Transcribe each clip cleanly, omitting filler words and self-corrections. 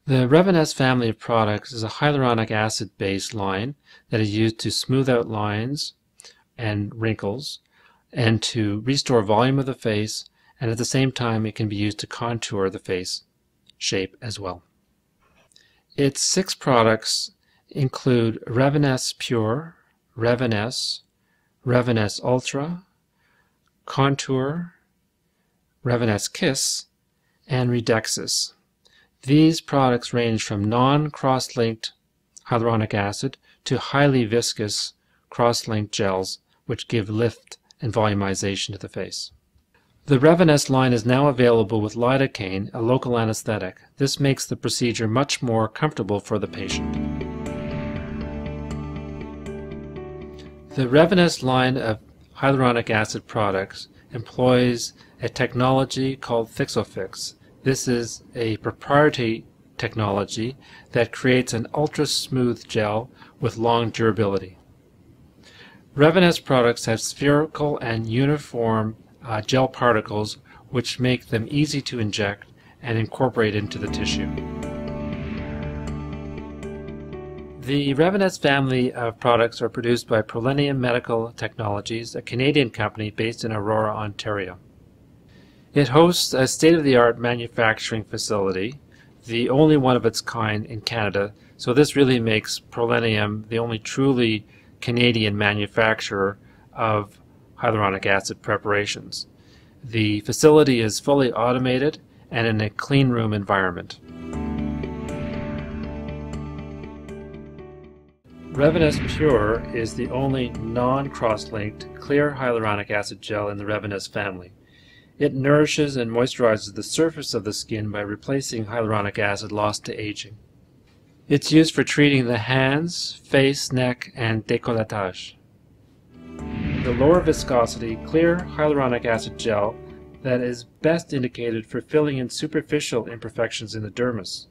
The Revanesse family of products is a hyaluronic acid-based line that is used to smooth out lines and wrinkles and to restore volume of the face, and at the same time it can be used to contour the face shape as well. Its 6 products include Revanesse Pure, Revanesse, Revanesse Ultra, Contour, Revanesse Kiss, and Redexis. These products range from non-cross-linked hyaluronic acid to highly viscous cross-linked gels which give lift and volumization to the face. The Revanesse line is now available with lidocaine, a local anesthetic. This makes the procedure much more comfortable for the patient. The Revanesse line of hyaluronic acid products employs a technology called Fixofix. This is a proprietary technology that creates an ultra-smooth gel with long durability. Revanesse products have spherical and uniform gel particles which make them easy to inject and incorporate into the tissue. The Revanesse family of products are produced by Prollenium Medical Technologies, a Canadian company based in Aurora, Ontario. It hosts a state-of-the-art manufacturing facility, the only one of its kind in Canada, so this really makes Prollenium the only truly Canadian manufacturer of hyaluronic acid preparations. The facility is fully automated and in a clean room environment. Revanesse Pure is the only non-cross-linked clear hyaluronic acid gel in the Revanesse family. It nourishes and moisturizes the surface of the skin by replacing hyaluronic acid lost to aging. It's used for treating the hands, face, neck, and décolletage. The lower viscosity, clear hyaluronic acid gel that is best indicated for filling in superficial imperfections in the dermis.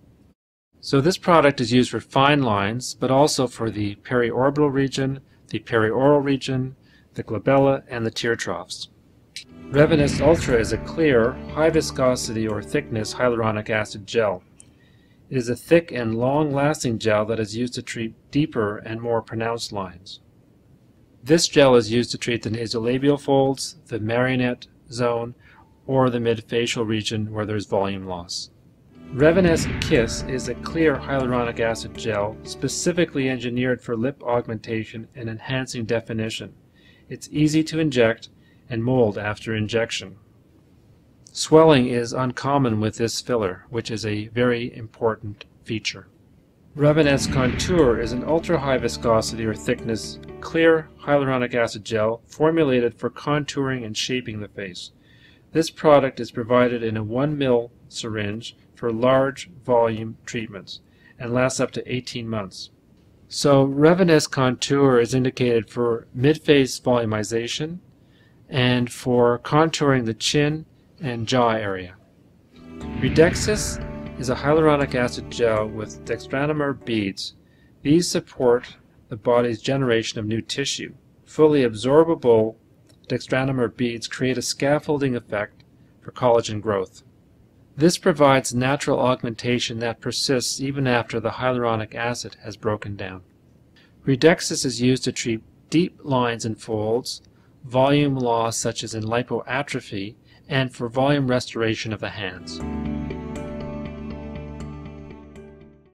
So this product is used for fine lines, but also for the periorbital region, the perioral region, the glabella, and the tear troughs. Revanesse Ultra is a clear, high viscosity or thickness hyaluronic acid gel. It is a thick and long-lasting gel that is used to treat deeper and more pronounced lines. This gel is used to treat the nasolabial folds, the marionette zone, or the midfacial region where there is volume loss. Revanesse Kiss is a clear hyaluronic acid gel specifically engineered for lip augmentation and enhancing definition. It's easy to inject and mold after injection. Swelling is uncommon with this filler, which is a very important feature. Revanesse Contour is an ultra-high viscosity or thickness clear hyaluronic acid gel formulated for contouring and shaping the face. This product is provided in a 1 ml syringe for large volume treatments and lasts up to 18 months. So Revanesse Contour is indicated for mid-face volumization and for contouring the chin and jaw area. Redexis is a hyaluronic acid gel with dextranomer beads. These support the body's generation of new tissue. Fully absorbable dextranomer beads create a scaffolding effect for collagen growth. This provides natural augmentation that persists even after the hyaluronic acid has broken down. Redexis is used to treat deep lines and folds, volume loss such as in lipoatrophy, and for volume restoration of the hands.